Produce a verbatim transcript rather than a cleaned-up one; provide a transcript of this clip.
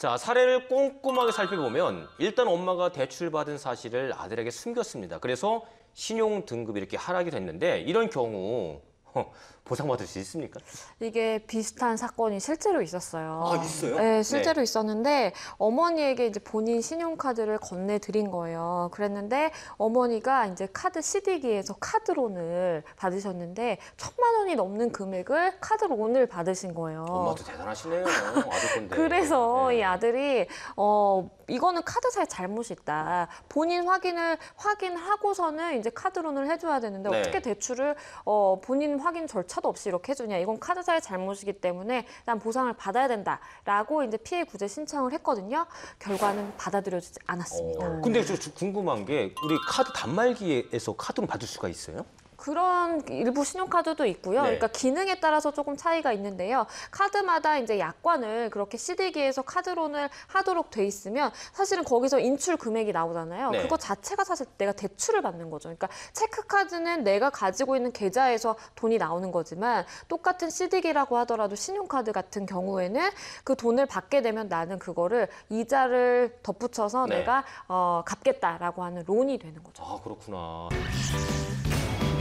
자, 사례를 꼼꼼하게 살펴보면 일단 엄마가 대출받은 사실을 아들에게 숨겼습니다. 그래서 신용 등급이 이렇게 하락이 됐는데 이런 경우 보상받을 수 있습니까? 이게 비슷한 사건이 실제로 있었어요. 아, 있어요? 네, 실제로 네. 있었는데 어머니에게 이제 본인 신용카드를 건네드린 거예요. 그랬는데 어머니가 이제 카드 씨디기에서 카드론을 받으셨는데 천만 원이 넘는 금액을 카드론을 받으신 거예요. 엄마도 대단하시네요. 아들 건데. 그래서 네. 이 아들이 어 이거는 카드사의 잘못이 있다. 본인 확인을 확인하고서는 이제 카드론을 해줘야 되는데 네. 어떻게 대출을 어 본인 확인 절차도 없이 이렇게 해주냐. 이건 카드사의 잘못이기 때문에 난 보상을 받아야 된다라고 이제 피해 구제 신청을 했거든요. 결과는 받아들여지지 않았습니다. 어, 근데 저, 저 궁금한 게 우리 카드 단말기에서 카드로 받을 수가 있어요? 그런 일부 신용카드도 있고요. 네. 그러니까 기능에 따라서 조금 차이가 있는데요. 카드마다 이제 약관을 그렇게 씨디기에서 카드론을 하도록 돼 있으면 사실은 거기서 인출 금액이 나오잖아요. 네. 그거 자체가 사실 내가 대출을 받는 거죠. 그러니까 체크카드는 내가 가지고 있는 계좌에서 돈이 나오는 거지만 똑같은 씨디기라고 하더라도 신용카드 같은 경우에는 그 돈을 받게 되면 나는 그거를 이자를 덧붙여서 네. 내가 어, 갚겠다라고 하는 론이 되는 거죠. 아, 그렇구나.